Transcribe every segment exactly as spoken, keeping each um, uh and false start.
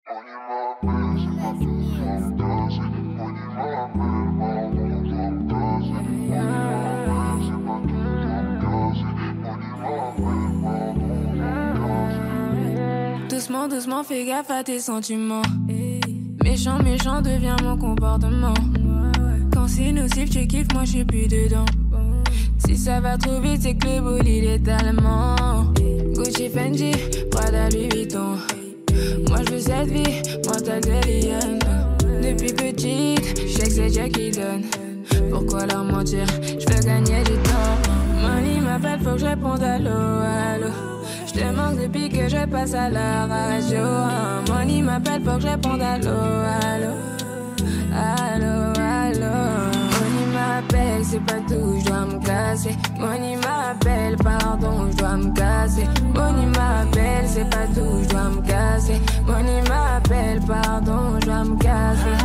Doucement, doucement, fais gaffe à tes sentiments. Méchant, méchant devient mon comportement. Quand c'est nocif, tu kiffes, moi je suis plus dedans. Si ça va trop vite, c'est que le bolide est allemand. Gucci, Fendi, Prada, Louis Vuitton. Moi je veux cette vie, mentale de lion. Depuis petite, je sais que c'est Dieu qui donne. Pourquoi leur mentir? Je veux gagner du temps. Money m'appelle, faut que je réponde à l'eau, allô. Je te manque depuis que je passe à la radio. Money m'appelle, faut que je réponde à l'eau, allô. Allô, allô. Money m'appelle, c'est pas tout, je dois me casser. Money m'appelle, pardon, je dois me casser. Money m'appelle, c'est pas tout, je dois me casser. Money m'appelle, pardon, je dois me casser.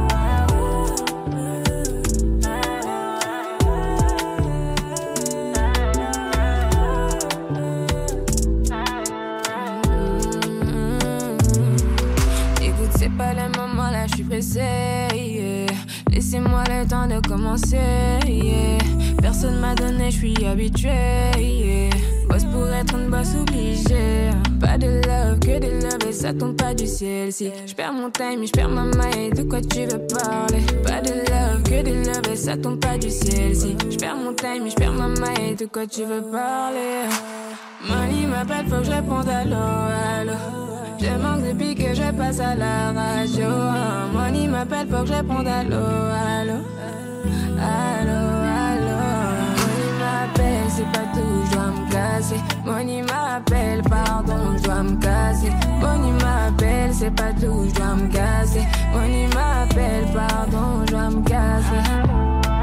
Je suis pressée, yeah. Laissez-moi le temps de commencer, yeah. Personne m'a donné, je suis habituée, yeah. Boss pour être une boss obligée. Pas de love, que de love et ça tombe pas du ciel. Si je perds mon time, je perds ma main, de quoi tu veux parler? Pas de love, que de love et ça tombe pas du ciel. Si je perds mon time, je perds ma main, de quoi tu veux parler? Money m'appelle, faut que je réponde à l'eau, allô. Je manque depuis que je passe à la radio. Money m'appelle, faut que je réponde à l'eau, allô. Allô, allô. Money m'appelle, c'est pas tout, je dois me casser. Money m'appelle, pardon, je dois me casser. Money m'appelle, c'est pas tout, je dois me casser. Money m'appelle, pardon, je dois me casser.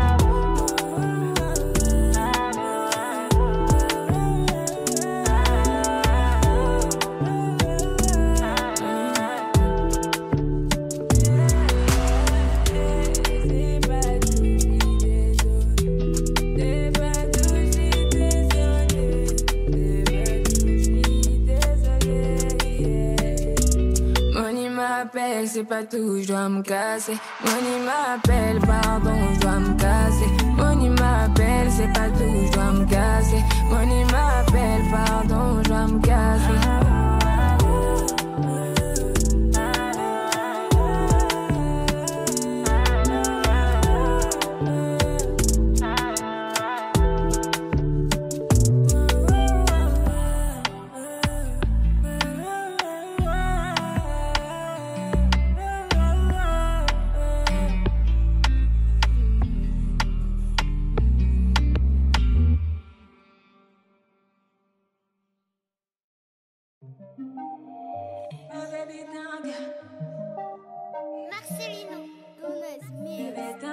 C'est pas tout, je dois me casser. Money m'appelle, pardon, je dois me casser. Money m'appelle, c'est pas tout, je dois me casser. Money m'appelle, pardon, je dois me casser. Marcelino, Gomez, Mille.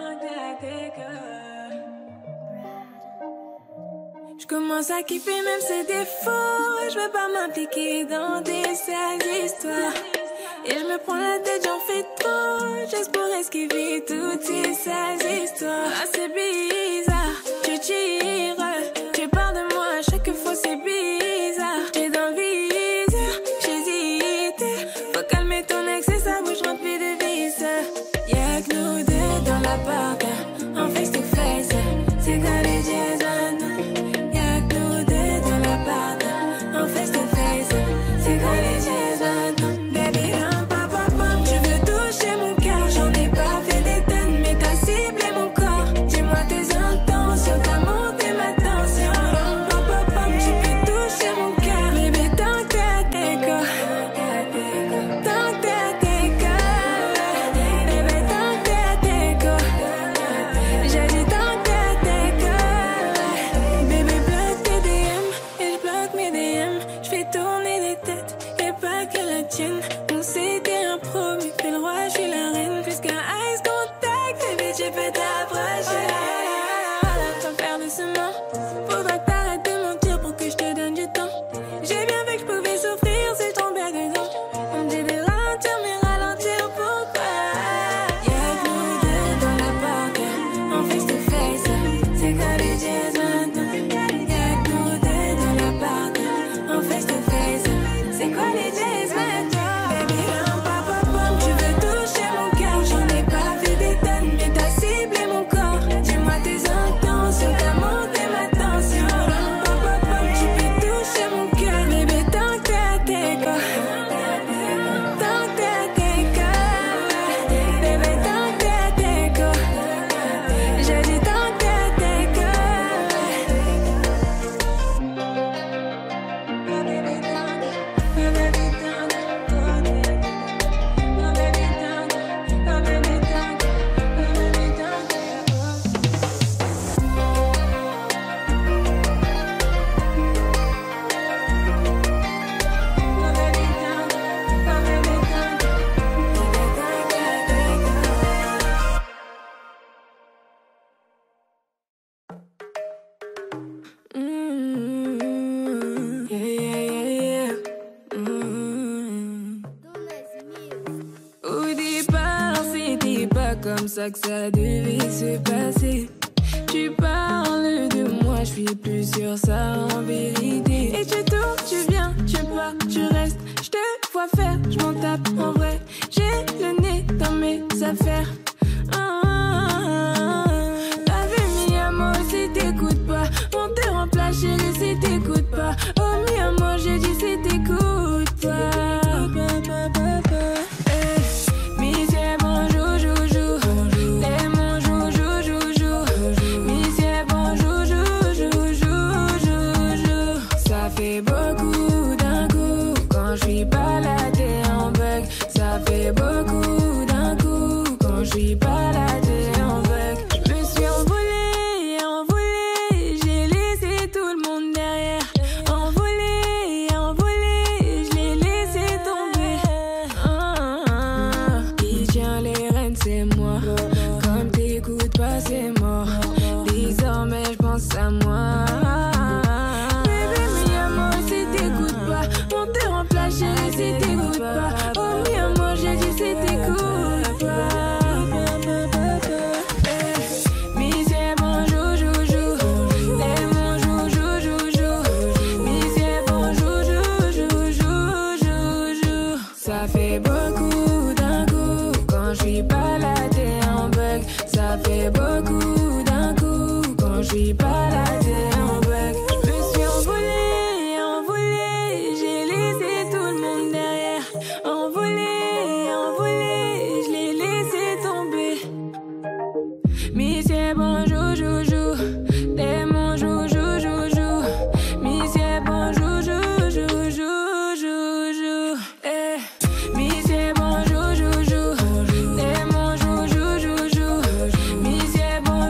Je commence à kiffer même ses défauts. Je veux pas m'impliquer dans des sales histoires. Et je me prends la tête, j'en fais trop, juste pour esquiver toutes ces sales histoires. Ah, c'est bizarre, tu tires, tu parles de moi à chaque fois, c'est bizarre. T'es dans le viseur, j'hésite. Faut calmer ton ex et ça bouge rempli de vis. Y'a que nous deux dans l'appart, en face to face. C'est dans les Jason. Y'a que nous deux dans l'appart, en face to face. C'est dans les Jason. Baby, non, papa, papa, tu veux toucher mon cœur. J'en ai pas fait des tonnes, mais t'as ciblé mon corps. Dis-moi tes intentions, t'as monté ma tension. Papa, papa, tu peux toucher mon cœur. Bébé, tant que t'es à tes corps. Tant que t'es à tes corps. Bébé, tant que t'es à tes corps. J'ai dit tant que t'es à tes corps. Bébé, bloque tes D M et je bloque mes D M. Je fais tourner les têtes et pas que la tienne. On s'était un pro, mais fais le roi, je suis la reine. Plus qu'un ice contact, bébé, tu peux t'approcher. Sans faire doucement, faudra que t'arrêtes de mentir pour que je te donne du temps. J'ai bien vu que je pouvais souffrir si je tombais dedans. On me dit de ralentir, mais ralentir pourquoi? Y'a que nous deux dans l'appart, en face to face. C'est quand les jazz maintenant. Y'a que nous deux dans l'appart, en face to face. C'est quoi les jazz maintenant? Baby, non, papa, comme ça que ça devait se passer. Tu parles de moi, je suis plus sur ça en vérité. Et tu tournes, tu viens, tu pars, tu restes. Je te vois faire, je m'en tape en vrai. J'ai le nez dans mes affaires. Ah, t'as vu mi amour si t'écoutes pas. On te remplace chérie si t'écoutes pas. Oh mi amour j'ai dit si t'écoutes pas. Bon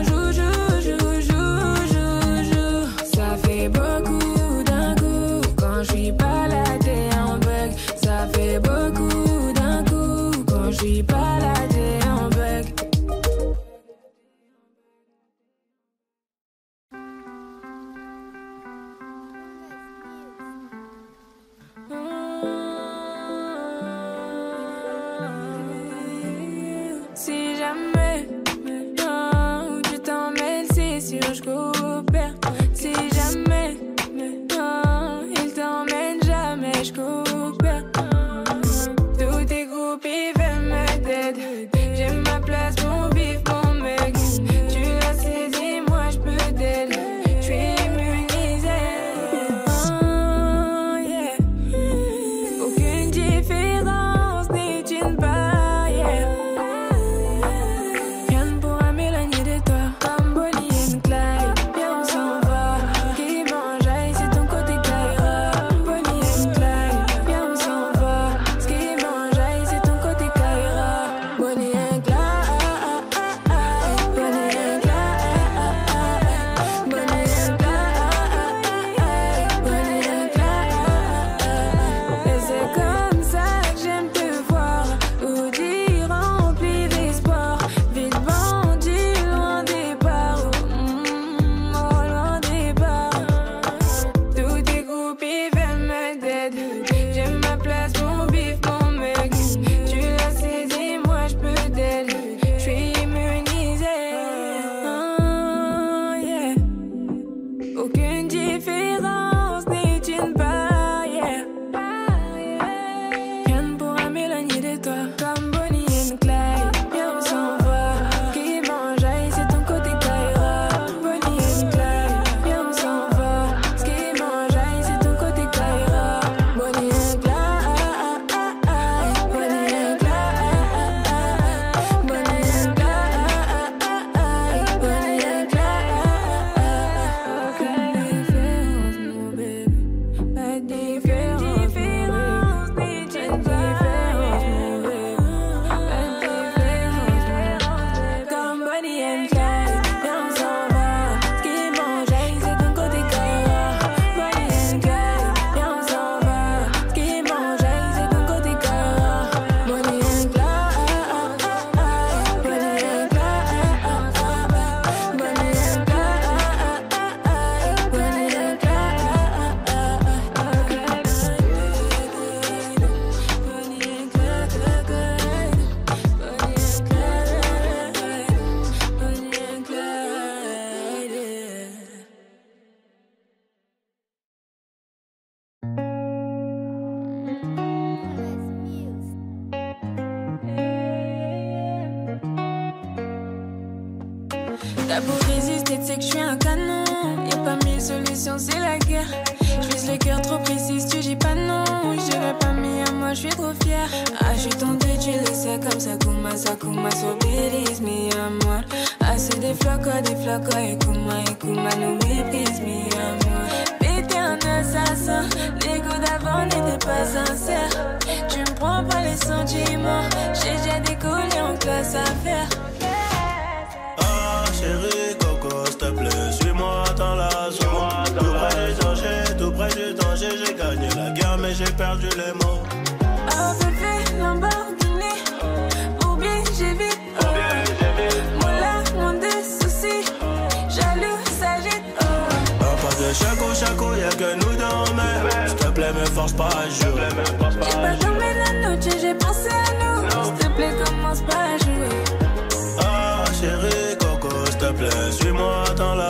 T'as beau résister, tu sais que je suis un canon. Y'a pas mille solutions, c'est la guerre. J'vise le cœur trop précis, tu dis pas non. J'irai pas mis à moi, j'suis trop fière. Ah, j'suis tombée, tu le sais, comme ça, Kuma, ça, Kuma, so believe me, amor. Ah, c'est des flocos, des flocos, et Kuma, et Kuma, nous méprise, me, amor. T'es un assassin, les coups d'avant n'étaient pas sincères. Tu me prends pas les sentiments, j'ai déjà décollé en classe à faire. Ah chérie Coco, s'il te plaît, suis-moi dans la zone. Tout près du danger, tout près du danger, j'ai gagné la guerre mais j'ai perdu les mots. Oh bébé, Lamborghini, oublie, j'évite. Moula, mon des soucis, jaloux, s'agite. De chaco chaco, y'a que nous deux en mer. S'il te plaît, me force pas à jouer. J'ai pas dormi la nuit, j'ai pensé à nous. S'il te plaît, commence pas à jouer. Ah, chérie Coco, s'il te plaît, suis-moi dans la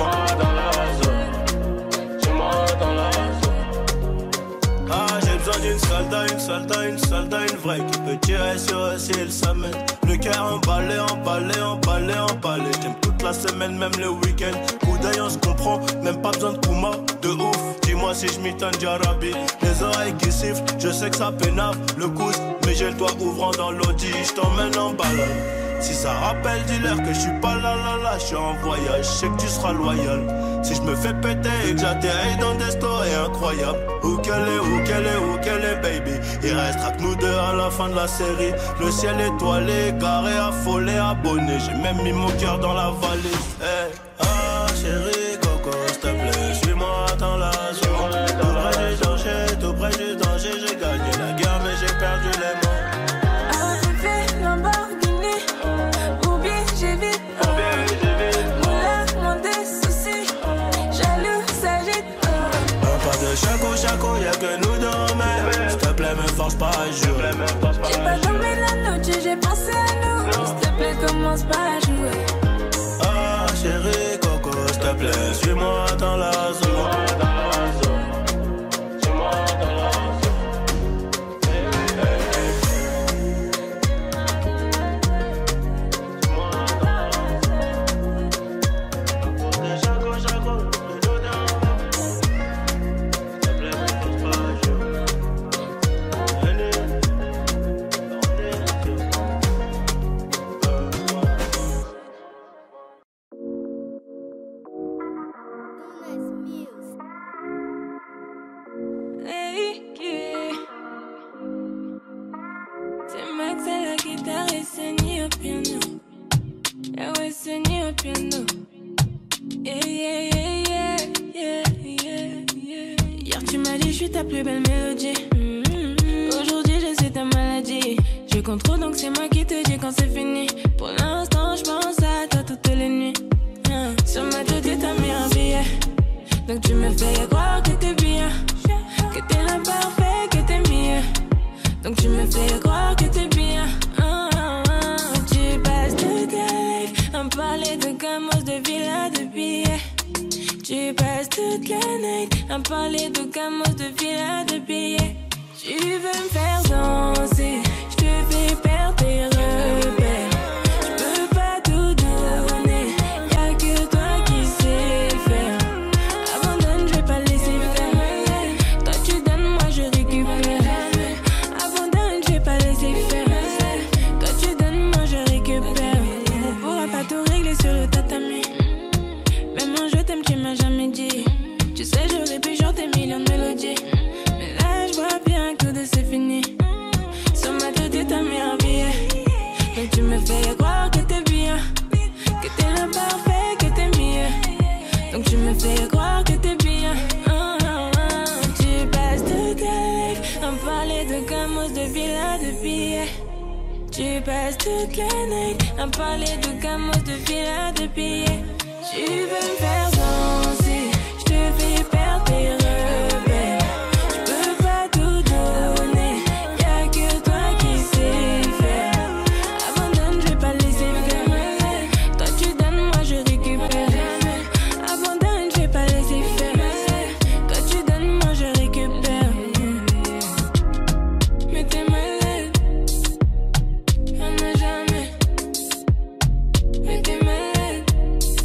zone. Suis-moi dans la zone. Ah, j'ai besoin d'une soldat, une soldat, une soldat, une vraie qui peut tirer sur eux s'il s'amène. Le cœur emballé, emballé, emballé, emballé. J'aime toute la semaine, même le week-end. Coup d'œil, on se comprend, même pas besoin de Kuma, de ouf. Dis-moi si je m'étonne Jarabi. Les oreilles qui sifflent, je sais que ça pénave le coude, mais j'ai le doigt ouvrant dans l'audi. Je t'emmène en balade. Si ça rappelle, dis-leur que je suis pas là là là. Je suis en voyage, je sais que tu seras loyal. Si je me fais péter et que j'atterris dans des stories incroyables. Où qu'elle est, où qu'elle est, où qu'elle est, baby. Il restera que nous deux à la fin de la série. Le ciel étoilé, garé, affolé, abonné. J'ai même mis mon cœur dans la vallée. Hey. Ah chérie Coco, s'il te plaît, suis-moi dans la zone. Tout près du danger, tout près du danger. J'ai gagné la guerre mais j'ai perdu les mots. Ah bébé, Lamborghini, oublie, j'évite. Moula, mon des soucis, jaloux, s'agite. Pas de chaco chaco, y'a que nous deux en mer. S'il te plaît, me force pas à jouer. J'ai pas dormi la nuit, j'ai pensé à nous. S'il te plaît, commence pas à jouer. Ah chérie Coco, s'il te plaît, suis-moi dans la zone. Suis-moi dans la zone. Suis-moi dans la zone. Chaco chaco, nous deux en mer. S'il te plaît, me force pas à jouer. Hey, yeah. C'est Max à la guitare et Seni au piano. Yeah, ouais, Seni au piano. Yeah, yeah, yeah, yeah, yeah, yeah. Hier tu m'as dit je suis ta plus belle mélodie. Mm-hmm. Aujourd'hui je suis ta maladie. Je contrôle donc c'est moi qui te dis quand c'est fini. Pour l'instant je pense à toi toutes les nuits. Hein. Sur ma tête t'as mis un billet. Donc tu me fais croire que t'es bien, que t'es l'imparfait, que t'es mieux. Donc tu me fais croire que t'es bien. Ah, ah, ah. Tu passes toute ta life à me parler de gamos, de villas, de billets. Tu passes toute la night à me parler de gamos, de villas, de billets. Tu veux me faire danser, je te fais perdre tes repères. Je peux pas tout donner, y'a que toi qui sais faire. Abandonne, je vais pas laisser faire. Toi tu donnes, moi je récupère. Abandonne, je vais pas laisser faire. Toi tu donnes, moi je récupère. On pourra pas tout régler sur le tatami. Même un je t'aime, tu m'as jamais dit. Tu sais, j'aurais pu chanter millions de mélodies. Mais là, je vois bien que tout de c'est fini. Sur ma tête, t'as mis un billet. Donc tu me fais croire que t'es bien, que t'es l'imparfait, que t'es mieux. Donc tu me fais croire que t'es bien. Oh, oh, oh. Tu passes toute ta life à me parler de gamos, de villas, de billets. Tu passes toute la night à me parler de gamos, de villas, de billets. Tu veux me faire danser, je te fais perdre tes repères. Je peux pas tout donner, y'a que toi qui sais faire. Abandonne, je vais pas laisser faire. Toi tu donnes, moi je récupère. Abandonne, je vais pas laisser faire. Toi tu donnes, moi je récupère. Mais t'es malade, y'en a jamais. Mais t'es malade.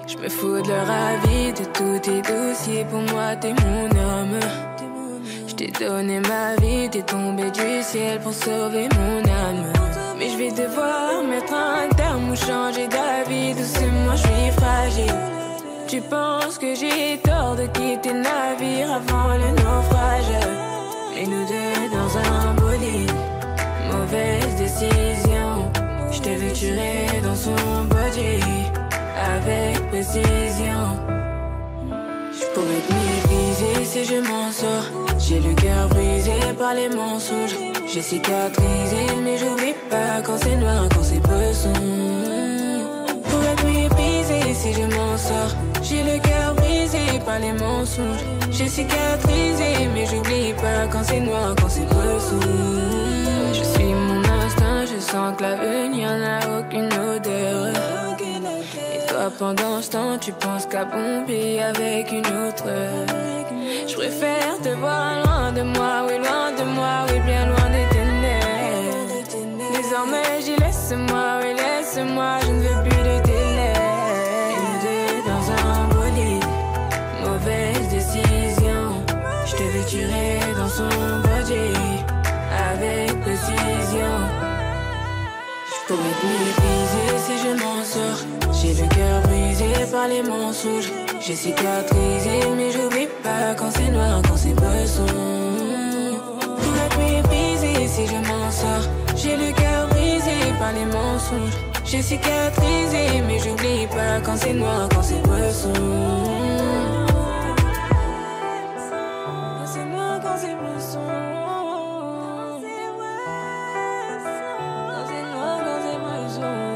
Je me fous de leur avis, de tous tes dossiers. Pour moi, t'es mon homme. Je t'ai donné ma vie, t'es tombé du ciel pour sauver mon âme. Mais je vais devoir mettre un terme ou changer d'avis. Doucement, je suis fragile. Tu penses que j'ai tort de quitter le navire avant le naufrage. Mais nous deux dans un bolide, mauvaise décision. Je t'ai vu tirer dans son body avec précision. Je pourrais te mépriser si je m'en sors. J'ai le cœur brisé par les mensonges. J'ai cicatrisé mais j'oublie pas quand c'est noir, quand c'est peu sombre. Pourrais te mépriser si je m'en sors. J'ai le cœur brisé par les mensonges. J'ai cicatrisé mais j'oublie pas quand c'est noir, quand c'est peu sombre. Je suis mon instinct, je sens que l'avenir n'a aucune odeur. Et toi pendant ce temps tu penses qu'à bomber avec une autre. Je préfère te voir loin de moi, oui loin de moi, oui bien loin des ténèbres. Désormais j'y laisse-moi, oui laisse-moi, je ne veux plus de tes lèvres. Et nous deux dans un bolide, mauvaise décision. Je t'ai vu tirer dans son body avec précision. Je pourrais te mépriser si je m'en sors. J'ai le cœur brisé par les mensonges. J'ai cicatrisé mais j'oublie pas quand c'est noir, quand c'est peu sombre. Pourrais te mépriser si je m'en sors. J'ai le cœur brisé par les mensonges. J'ai cicatrisé mais j'oublie pas quand c'est noir, quand c'est peu sombre. Quand c'est noir, quand c'est peu sombre. Quand c'est noir, quand c'est peu sombre.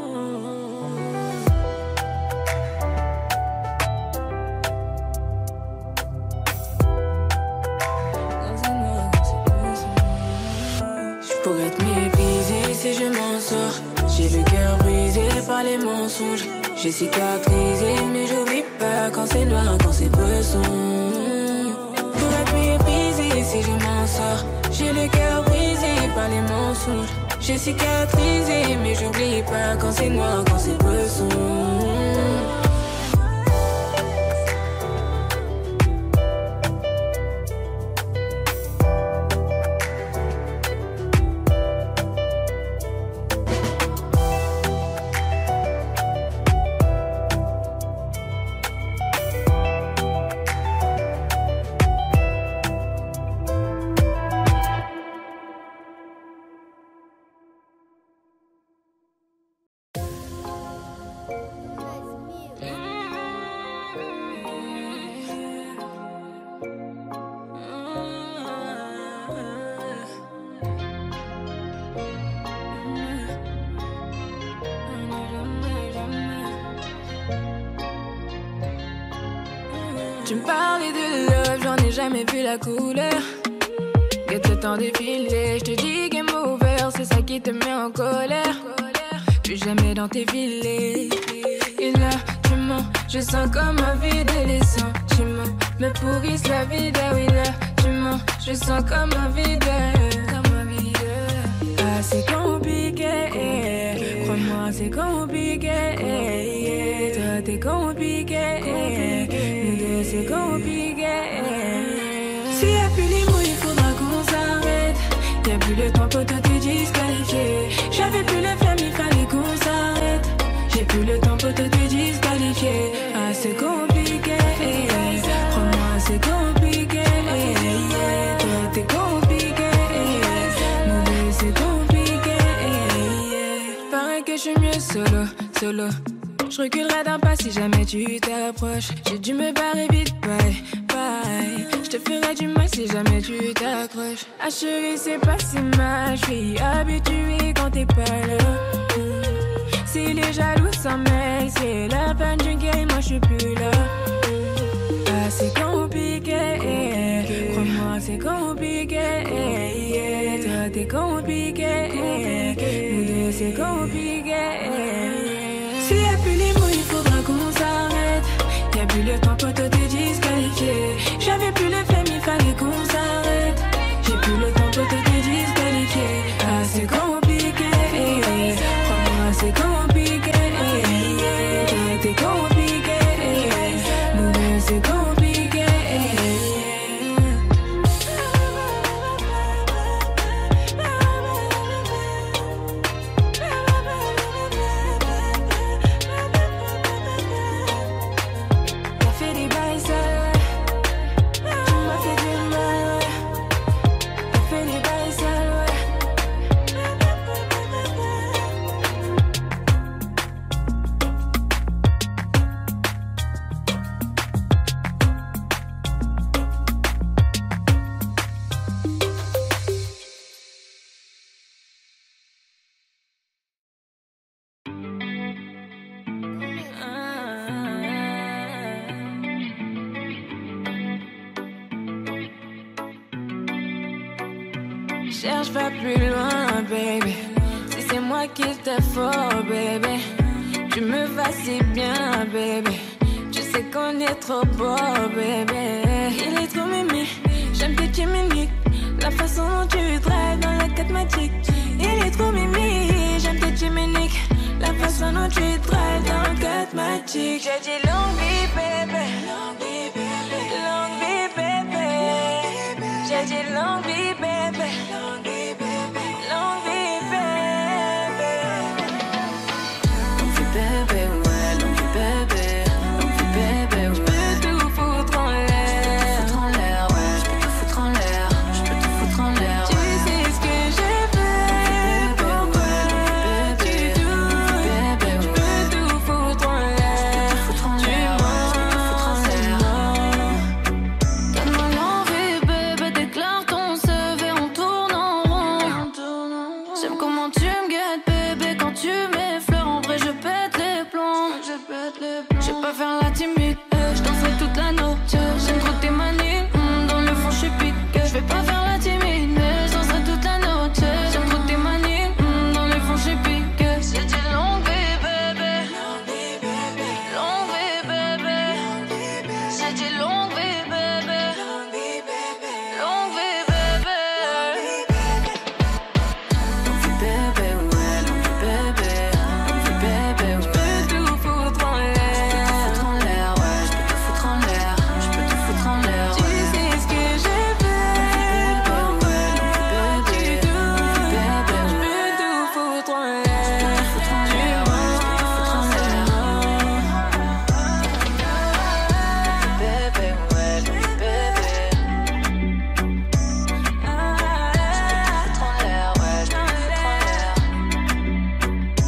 Pourrais te mépriser si je m'en sors. J'ai le cœur brisé par les mensonges. J'ai cicatrisé mais j'oublie pas quand c'est noir, quand c'est peu sombre. Pourrais te mépriser si je m'en sors. J'ai le cœur brisé par les mensonges. J'ai cicatrisé mais j'oublie pas quand c'est noir, quand c'est peu sombre. Tu me parlais de love, j'en ai jamais vu la couleur. Get le temps défilé, je te dis game over, c'est ça qui te met en colère. Plus jamais dans tes filets. Et là, tu mens, je sens comme un vide et les sentiments me pourrissent la vie. Ah oui, là, tu mens, je sens comme un vide. Comme un vide. Ah, c'est compliqué. Crois-moi, c'est compliqué. Toi, t'es compliqué. Nous deux, c'est compliqué. S'il y a plus les mots, il faudra qu'on s'arrête. Y'a plus le temps pour te disqualifier. J'avais plus le flamme, il fallait qu'on s'arrête. J'ai plus le temps pour te disqualifier. Ah, c'est compliqué. Crois-moi, c'est compliqué. Toi, t'es compliqué. Nous deux, c'est compliqué. Paraît que je suis mieux solo, solo. Je reculerai d'un pas si jamais tu t'approches. J'ai dû me barrer vite, bye, bye. Je te ferai du mal si jamais tu t'accroches. Ah chérie, c'est pas si mal. Je suis habituée quand t'es pas là. Si les jaloux s'en mêlent, c'est la peine d'une guerre, moi je suis plus là. Ah c'est compliqué, crois-moi c'est compliqué. Toi t'es compliqué, nous deux c'est compliqué. S'il y a plus les mots, il faudra qu'on s'arrête. Y'a plus le temps pour te disqualifier. J'avais plus le flemme, il fallait qu'on s'arrête. J'ai plus le temps pour te disqualifier. Ah c'est compliqué, crois-moi c'est compliqué. T'es compliqué. cherche pas plus loin, baby. Si c'est moi qu'il te faut, baby. Tu me vas si bien, baby. Tu sais qu'on est trop beau, baby. Il est trop mimi, j'aime tes chiminiques. La façon dont tu drives dans la quatre magique. Il est trop mimi, j'aime tes chiminiques. La façon dont tu drives dans la quatre magique. J'ai dit long vie, baby. Long vie, baby. Long vie, baby. J'ai dit long vie, baby. Long vie, baby. Long vie, baby. Long vie, baby, ouais, long vie, baby. Long vie, baby, ouais. Je peux tout foutre en l'air. Foutre en l'air, ouais. Je peux tout foutre en l'air. Je peux tout foutre en l'air. Tu sais ce que je fais. Pourquoi tu doutes? Je peux tout foutre en l'air. Tu mens, c'est mort. Donne-moi l'envie, bébé, déclare ton C V, on tourne en rond. J'aime comment tu me guettes, bébé, quand tu m'effleures. En vrai, je pète les plombs. Je pète les plombs. Je vais pas faire la timide, je danserai toute la noche. J'aime trop tes manies, mm, dans le fond, je suis piqué. Je vais pas faire la timide, mais je danserai toute la noche. J'aime trop tes manies, mm, dans le fond, je suis piqué. C'est dit longue vie, bébé. Longue vie, bébé. C'est dit longue vie, bébé. Longue vie, bébé. Longue vie, bébé, ouais, longue vie, bébé. Longue vie, bébé, ouais. Je peux tout foutre en l'air. Foutre en l'air, ouais, je peux tout foutre en l'air. Je peux tout foutre en l'air. Tu sais ce que je fais. Pourquoi tu doutes? Je peux tout foutre en l'air. Tu mens, c'est mort. Bébé, ouais, longue vie, bébé. Foutre en l'air, ouais, je peux tout foutre en l'air.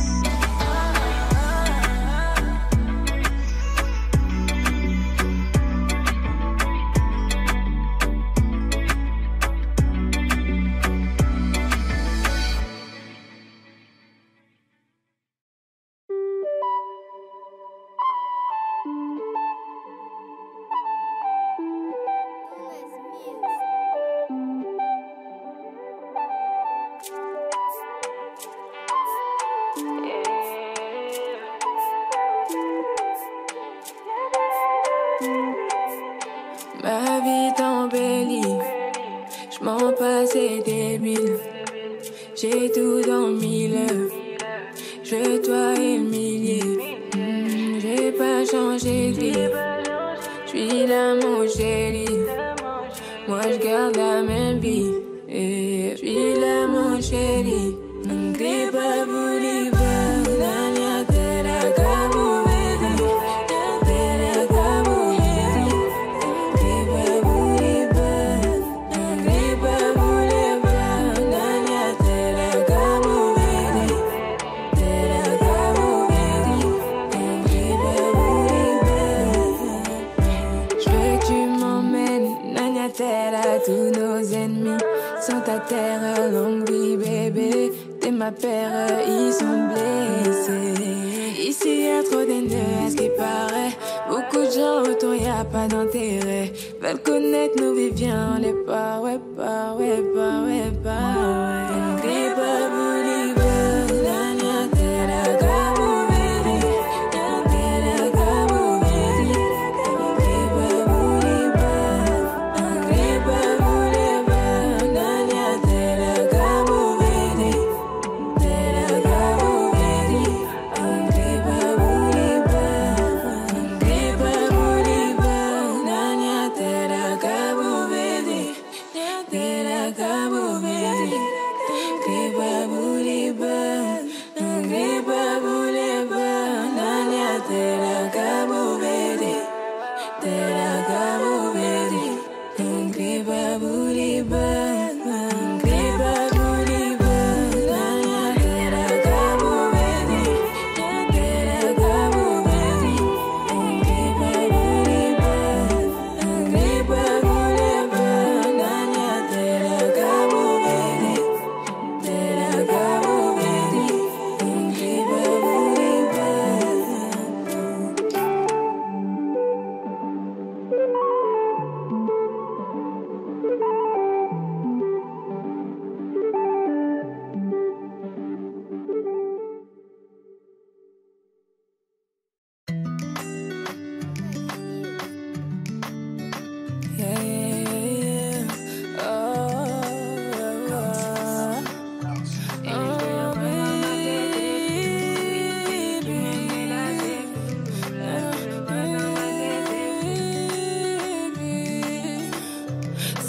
Ma vie t'embellit, je m'en passais débile. J'ai tout dans mille, je veux toi et le millier. Hmm, j'ai pas changé de vie, j'suis là mon chéri. Moi je garde la même vie, et j'suis là mon chéri. Gripa buliba, nanya tera kabu vedi, tera kabu vedi. Gripa buliba, gripa buliba, nanya tera kabu vedi, tera kabu vedi. Gripa buliba. J'veux que tu m'emmènes, nanya tera, tous nos ennemis sont à terre, longue vie bébé. T'es ma paire, ils sont blessés. Ici y'a trop d'ennemis, à ce qui paraît. Beaucoup de gens autour, y'a pas d'intérêt. Veulent connaître nos vies, viens, on les pas, ouais, pas, ouais, pas, ouais, pas, ouais. Gripa buliba, nanya tera kabu vedi, tera kabu vedi. Gripa buliba, gripa buliba, nanya tera kabu vedi, tera kabu vedi. Gripa buliba, gripa buliba, nanya tera kabu vedi, tera kabu vedi. Gripa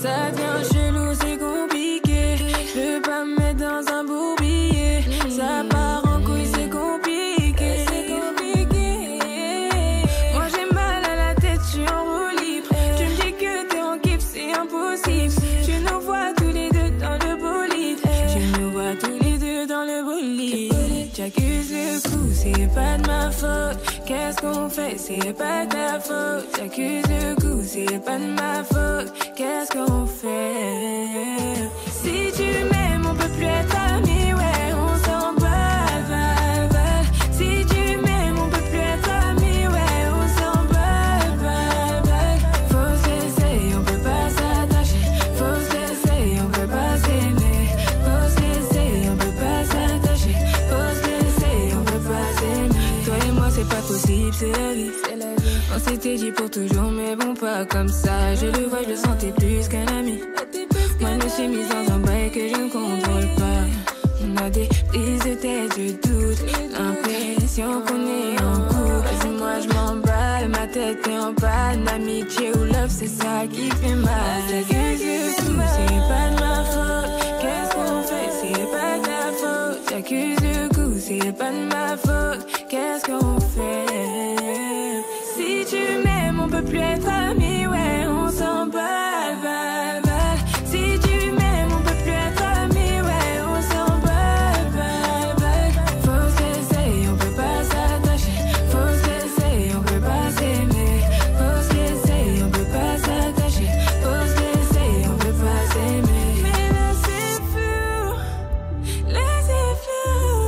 ça devient chelou, c'est compliqué. Je veux pas me mettre dans un bourbier. Ça part en couille, c'est compliqué. C'est compliqué. Moi j'ai mal à la tête, je suis en roue libre. Tu me dis que t'es en kiff, c'est impossible. Tu nous vois tous les deux dans le bolide. Tu nous vois tous les deux dans le bolide. J'accuse le coup, c'est pas de ma faute. Qu'est-ce qu'on fait, c'est pas de ta faute. J'accuse le coup, c'est pas de ma faute. Qu'est-ce qu'on fait? Si tu m'aimes, on peut plus être amis, ouais, on s'en bat, bat, bat. Si tu m'aimes, on peut plus être amis, ouais, on s'en bat, bat, bat. Faut se laisser, on peut pas s'attacher. Faut se laisser, on peut pas s'aimer. Faut se laisser, on peut pas s'attacher. Faut se laisser, on peut pas s'aimer. Toi et moi, c'est pas possible, c'est la vie. On s'était dit pour toujours, mais bon, pas comme ça. Je le vois, je le sentais plus qu'un ami. Moi, je me suis mise dans un bail que je ne contrôle pas. On a des prises de tête, je doute. L'impression qu'on est en couple. Vas-y, moi, je m'emballe, ma tête est en panne. Amitié ou love, c'est ça qui fait mal. J'accuse le coup, c'est pas de ma faute. Qu'est-ce qu'on fait, c'est pas de ta faute. J'accuse le coup, c'est pas de ma faute. Qu'est-ce qu'on fait? Si tu m'aimes, on peut plus être amis, ouais, on s'en bat, bat, bat. Si tu m'aimes, on peut plus être amis, ouais, on s'en bat, bat, bat. Faut se laisser, on peut pas s'attacher. Faut se laisser, on peut pas s'aimer. Faut se laisser, on peut pas s'attacher. Faut se laisser, on peut pas s'aimer. Mais là c'est flou, là c'est flou,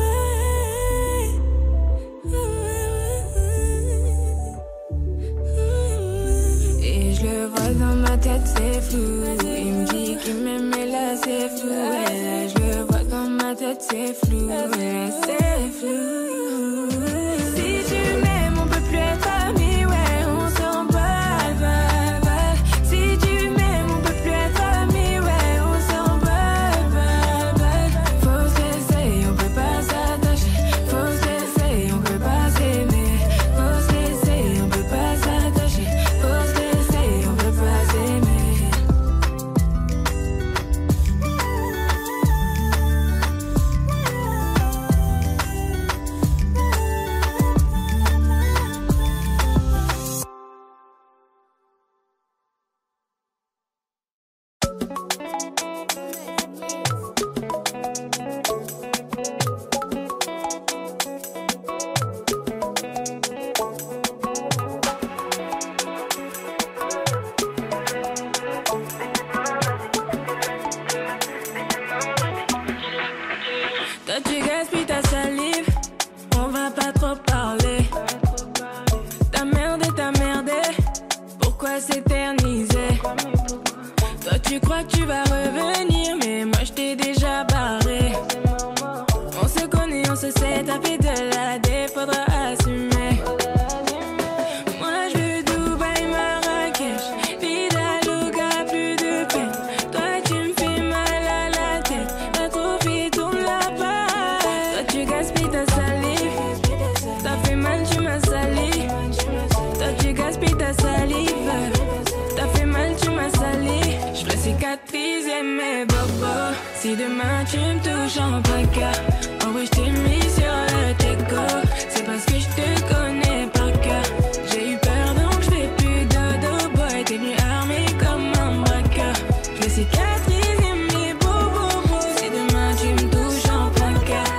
et je le vois dans ma tête, c'est flou. Il me dit qu'il m'aime, mais là c'est flou. Et là je le vois dans ma tête, c'est flou. Et là c'est flou. Si tu m'aimes, on peut plus être amis, ouais, on s'en bat, bat, bat. Si tu m'aimes, on peut plus être amis, ouais, on s'en bat, bat, bat. Faut se laisser, on peut pas s'attacher. Faut se laisser, on peut pas s'aimer. Faut se laisser, on peut pas s'attacher. Faut se laisser, on peut pas s'aimer. Toi tu gaspilles ta salive, on va pas trop parler. Ta merde et ta merdé, pourquoi s'éterniser? Toi tu crois que tu vas revenir, mais moi je t'ai déjà barré. On se connaît, on se sait, taper de la dé, faudra assumer. Moi je veux Dubaï, Marrakech, Vida Loca, plus de peine. Toi tu me fais mal à la tête, t'as trop fait, tourne la page. Toi tu gaspilles ta salive, t'as fait mal, tu m'as sali. Toi tu gaspilles ta salive, t'as fait mal, tu m'as sali. Je veux cicatriser mes bobos. Si demain tu me touches en placard, en vrai je t'ai mis sur le teco. C'est parce que je te connais par cœur. J'ai eu peur donc je fais plus dodo. Boy t'es venu armé comme un braqueur. Je veux cicatriser mes bobos. Si demain tu me touches en placard,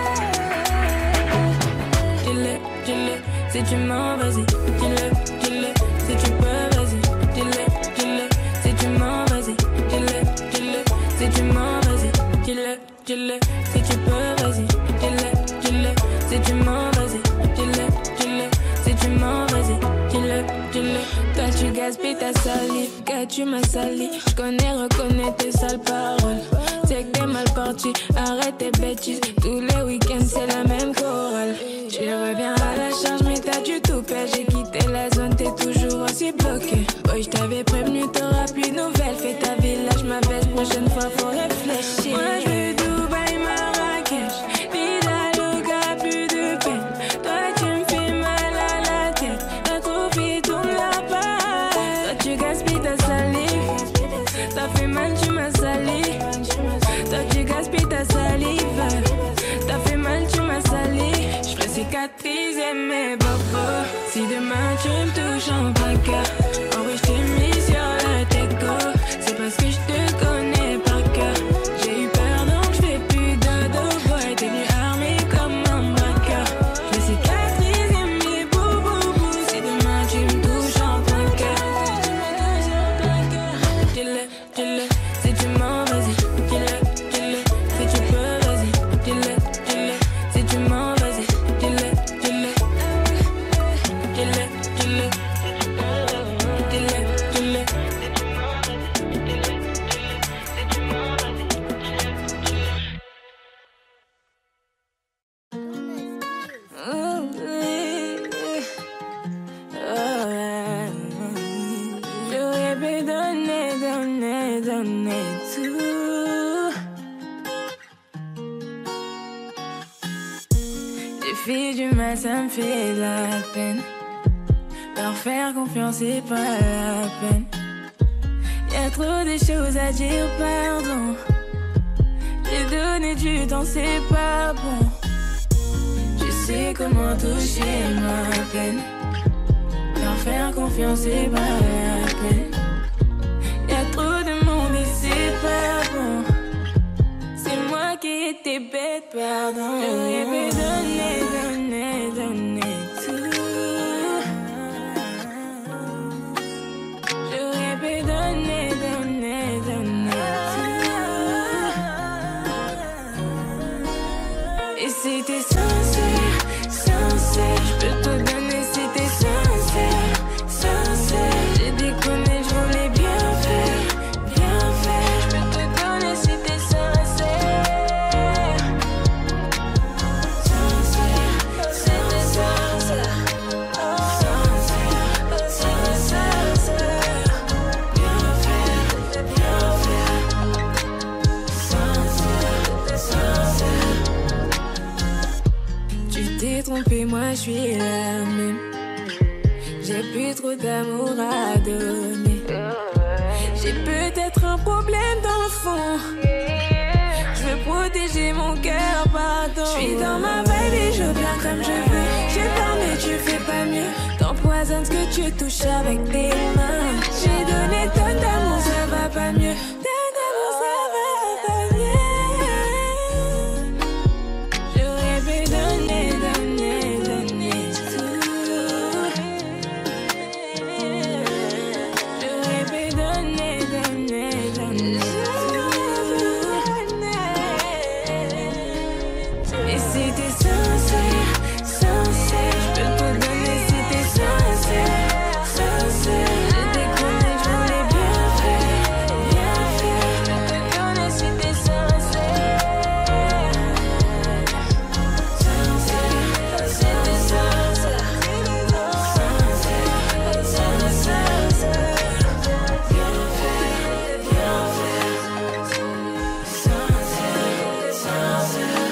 dis-le, dis-le, si tu mens vas-y. Dis-le, dis-le, si tu peux vas-y. Dis-le, dis-le, si tu mens vas-y. Dis-le, dis-le, si tu mens vas-y. Dis-le, dis-le, si tu peux vas-y. Dis-le, dis-le, si tu mens vas-y. Dis-le, dis-le, si tu mens vas-y. Dis-le, dis-le. Toi tu gaspilles ta salive, que tu m'as sali. Je connais, reconnais tes sales paroles. C'est que t'es mal parti, arrête tes bêtises. Tous les week-ends c'est la même chorale. Tu reviens à la charge mais t'as du tout père. J'ai quitté la zone, t'es toujours aussi bloqué. Boy, je t'avais prévenu, t'auras plus de nouvelles. Fais ta village, ma baisse, prochaine fois faut réfléchir. Moi je veux Dubaï, Marrakech, Vida Loca, plus de peine. Toi tu me fais mal à la tête, t'as trop fait, tourne la page. Toi tu gaspilles ta salive, t'as fait mal, cicatrices et mes bobos. Si demain tu me touches en plein cœur, en vrai je t'ai mis sur le teco. C'est parce que je te connais par cœur. J'ai eu peur donc je fais plus dodo. Boy, t'es venu armé comme un braqueur. Les cicatrices et mes boubou. Si demain tu me touches en plein cœur, dis-le, dis-le, si tu m'en vas-y. Dis-le, dis-le, si tu peux vas-y. Dis-le, dis-le, si tu m'en vas-y. Dis-le, dis-le, dis-le, dis-le, dis-le, dis-le. J'aurais pu donner, donner, donner tout. Les filles du mal, ça me fait de la peine. Leur faire confiance, c'est pas la peine. Y'a trop de choses à dire, pardon. J'ai donné du temps, c'est pas bon. Je sais comment toucher ma peine. Leur faire confiance, c'est pas la peine. Y'a trop de monde et c'est pas bon. C'est moi qui étais bête, pardon. J'aurais pu donner, donner, donner tout. J'aurais pu donner, donner, donner tout. Et si t'es sincère, sincère, je peux te donner si t'es sincère, sincère. J'ai déconné, je voulais bien faire, bien faire. Je peux te donner si t'es sincère, sincère, si t'es sincère, sincère, si t'es sincère. Bien faire, bien faire, sincère, t'es sincère. Tu t'es trompé, moi je suis la même. J'ai plus trop d'amour à donner. J'ai peut-être un problème dans le fond. Je veux protéger mon cœur, pardon. Je suis dans ma vibe et je viens comme je veux. J'ai peur mais tu fais pas mieux. T'empoisonnes ce que tu touches avec tes mains. J'ai donné tant d'amour, ça va pas mieux. Tant d'amour, ça va pas mieux. J'aurais pu donner, donner, donner tout. J'aurais pu donner, donner, donner tout. Et si t'es sincère, sincère, je peux te donner si t'es sincère, sincère. J'ai déconné, je voulais bien faire, bien faire. Je peux te donner si t'es sincère, sincère, si t'es sincère, sincère, si t'es sincère. Bien faire, bien faire, sincère, sincère.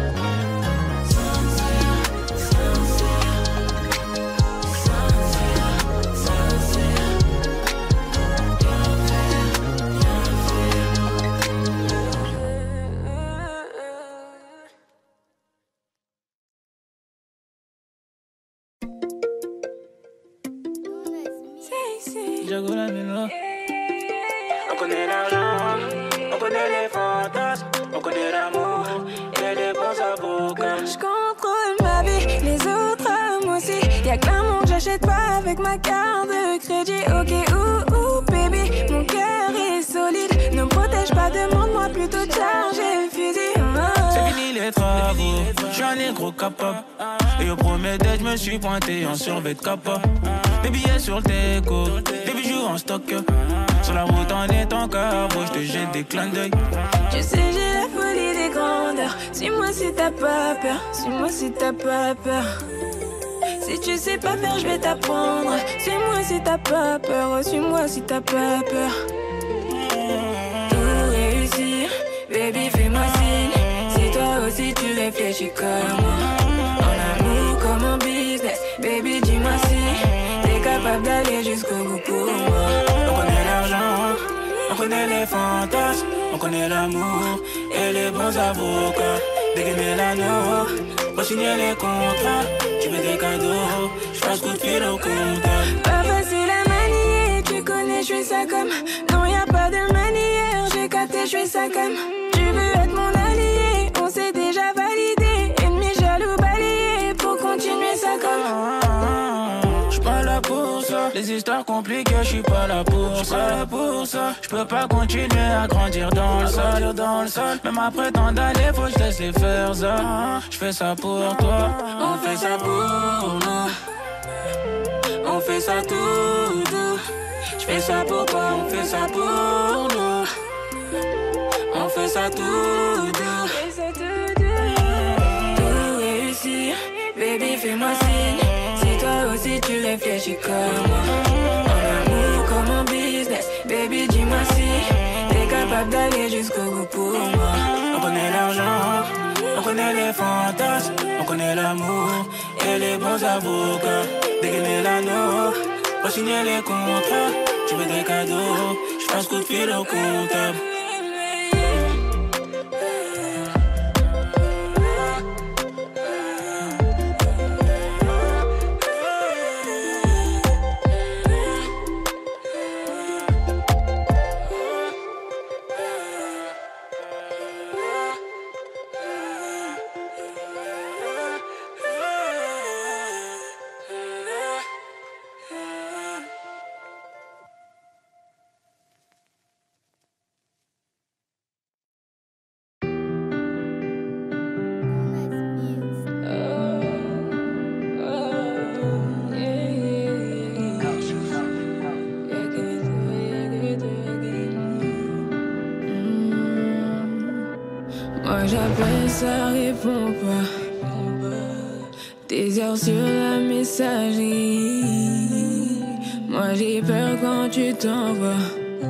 Jago la mine. On connaît l'argent, on connaît les fantasmes, on connaît l'amour et les bons avocats. Je contrôle ma vie, les autres hommes aussi. Y'a que l'amour que j'achète pas avec ma carte de crédit. Ok, ouh, ouh, baby, mon cœur est solide. Ne me protège pas, demande-moi plutôt de charger le fusil. Oh. C'est fini les travaux, j'suis un négro capable. Et au premier date, je me suis pointé en survêt de capa. Des billets sur le déco, des bijoux en stock. Sur la route en étant carbo, je te jette des clins d'œil. Tu sais, j'ai la folie des grandeurs. Suis-moi si t'as pas peur, suis-moi si t'as pas peur. Si tu sais pas faire, je vais t'apprendre. Suis-moi si t'as pas peur, suis-moi si t'as pas peur. Tout réussir, baby, fais-moi signe. Si toi aussi tu réfléchis comme moi. En amour comme en business, baby, dis-moi si t'es capable d'aller jusqu'au bout pour moi. On connaît l'argent, on connaît les fantasmes, on connaît l'amour et les bons avocats. dégainer l'anneau, re-signer les contrats. Tu veux des cadeaux, j'passe coup de fil au comptable. Pas facile à manier, tu connais, j'fais ça comme. Non, y'a pas de manière, j'ai capté, j'fais ça comme. Tu veux être mon allié, on s'est déjà validé. Ennemi jaloux balayé, pour continuer ça comme. J'suis pas là pour ça, les histoires compliquées, j'suis pas là pour ça. Pas là pour ça, j'peux pas continuer à grandir dans le sol, dans le sol. Même après tant d'années, faut que j'laisse les faire ça. J'fais ça pour toi, on fait ça pour nous. On fait ça tout doux. J'fais ça pour toi, on fait ça pour nous. On fait ça tout doux. Tout réussir, baby fais-moi signe. Si toi aussi tu réfléchis comme moi. En amour comme en business, baby dis-moi si t'es capable d'aller jusqu'au bout pour moi. On connaît l'argent, on connaît les fantasmes, on connaît l'amour et les bons avocats. Dégainer l'anneau, re-signer les contrats. Tu veux des cadeaux, j'passe coup de fil au comptable. Moi j'appelle, ça répond pas. Des heures sur la messagerie. Moi j'ai peur quand tu t'en vas.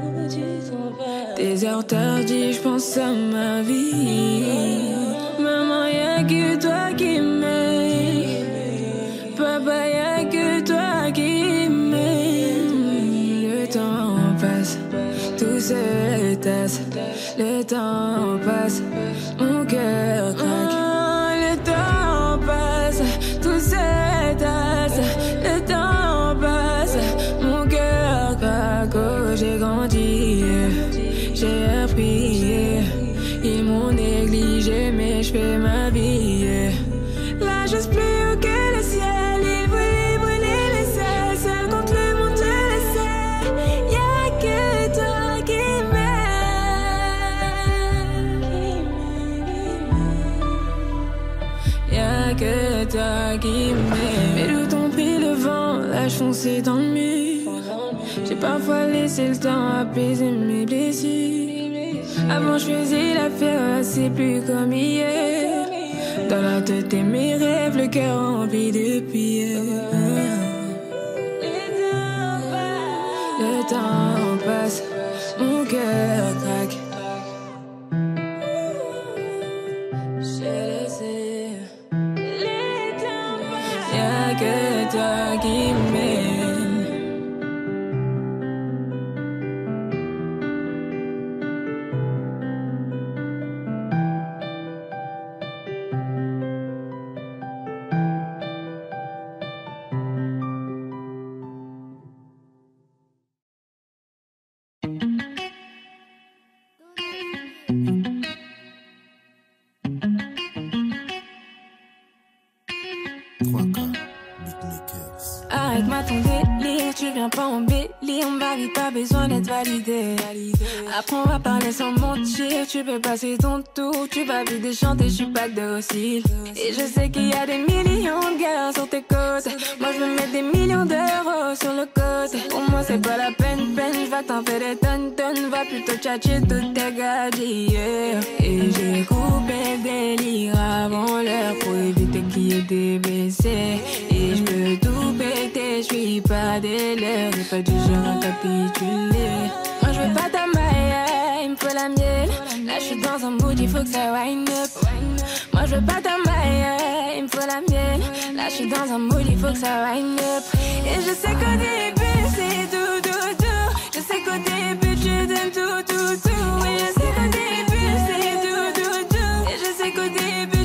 Des heures tardies, j'pense à ma vie. Maman, y'a que toi qui m'aime. Papa, y'a que toi qui m'aime. Le temps passe, tout se tasse. Le temps passe, mon cœur craque. Oh, le temps passe, tout se tasse. Le temps passe, mon cœur craque. Oh, j'ai grandi, j'ai appris. Ils m'ont négligé, mais je fais ma vie. Là, je suis plus haut que le ciel. Ils voulaient brûler les selles. Seul contre le monde, je le sais. Y'a que toi qui Y'a que toi qui m'aime. Mes doutes ont pris le vent, là je fonçais dans le mur. J'ai parfois laissé le temps apaiser mes blessures. Avant je faisais la fête, c'est plus comme hier. Dans la tête et mes rêves, le cœur rempli de pierres. Le temps passe, mon cœur craque. Y'a que toi qui m'aime. Arrête-moi ton délire, tu viens pas embellir ma vie, pas besoin d'être validé. Apprends à parler sans mentir, tu peux passer ton tour, tu vas vite déchanter, je suis pas docile. Et je sais qu'il y a des millions de gars sur tes côtes. Moi je veux mettre des millions d'euros sur le côté. Pour moi c'est pas la peine, peine, je vais t'en faire des tonnes, tonnes. Va plutôt tchatcher toutes tes gadgets. Et j'ai coupé le délire avant l'heure pour éviter qu'il y ait des B C. Et je peux tout péter, je suis pas des leurs, j'ai pas du genre à capituler. Moi je veux pas ta maille, il me faut la mienne. Là je suis dans un mood, il faut que ça wind up. Moi je veux pas ta maille, il me faut la mienne. Là je suis dans un mood, il faut que ça wind up. Et je sais qu'au début c'est tout, tout, tout. Je sais qu'au début je t'aime tout, tout, tout. Et je sais qu'au début c'est tout, tout, tout. Et je sais qu'au début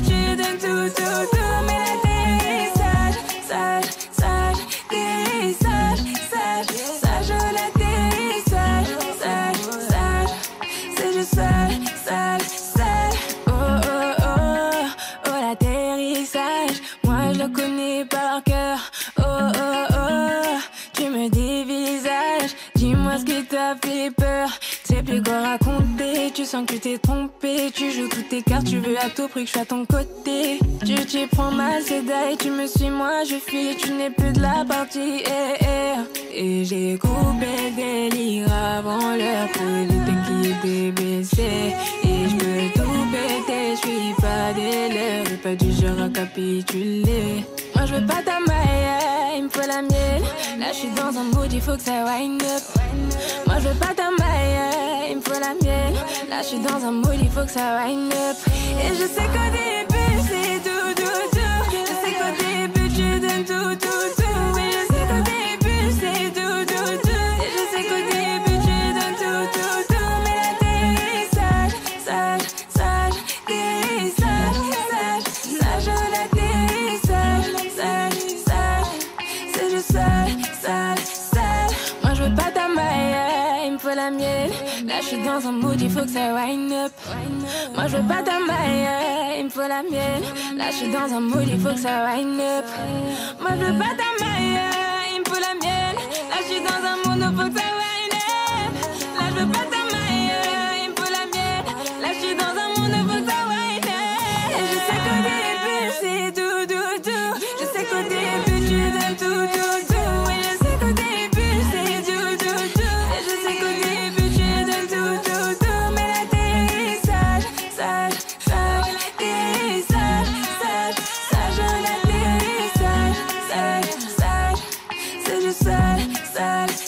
visage. Moi je le connais par cœur. Oh oh oh, tu me dévisages. Dis-moi ce qui t'a fait peur. Tu sais plus quoi raconter. Tu sens que tu t'es trompé. Tu joues toutes tes cartes, tu veux à tout prix que je sois à ton côté. Tu t'y prends mal, c'est d'ailleurs. Tu me suis, moi je fuis. Tu n'es plus de la partie. Eh, eh. Et j'ai coupé le délire avant l'heure pour éviter qu'il débaissé. Et je peux tout péter, je suis pas des lèvres. J'ai pas du genre à capituler. Moi je veux pas ta maille, il me faut la mienne. Là je suis dans un mood, il faut que ça wind up. Moi je veux pas ta maille, il me faut la mienne. Là je suis dans un mood, il faut que ça wind up. Et je sais qu'au début c'est tout, tout, tout. Je sais qu'au début tu donnes tout, tout, tout. Et je sais qu'au début c'est tout, tout, tout. Et je sais qu'au début tu donnes tout, tout, tout. Mais l'atterrissage, sage, sage, atterrissage, sage, sage, l'atterrissage, sage, sage, c'est juste sale, sale, sale. Moi je veux pas ta maille, il me faut la mienne. Là je suis dans un mood, il faut que ça wind up. Moi je veux pas ta maille, il me faut la mienne. Là je suis dans un mood, il faut que ça wind up. Moi je veux pas ta maille, il me faut la mienne. Là je suis dans un mood, il faut que ça wind up. Là je veux pas ta maille, il me faut la mienne. Là je suis dans un mood, il faut que ça wind up. Et je sais qu'au début c'est tout, tout, tout. Je sais qu'au début tu donnes tout, tout, tout. Et je sais qu'au début c'est tout, tout, tout. Et je sais qu'au début tu donnes tout, tout, tout. Mais l'atterrissage, sage, sage, atterrissage, sage, sage, l'atterrissage, sage, sage, c'est juste sale, sale.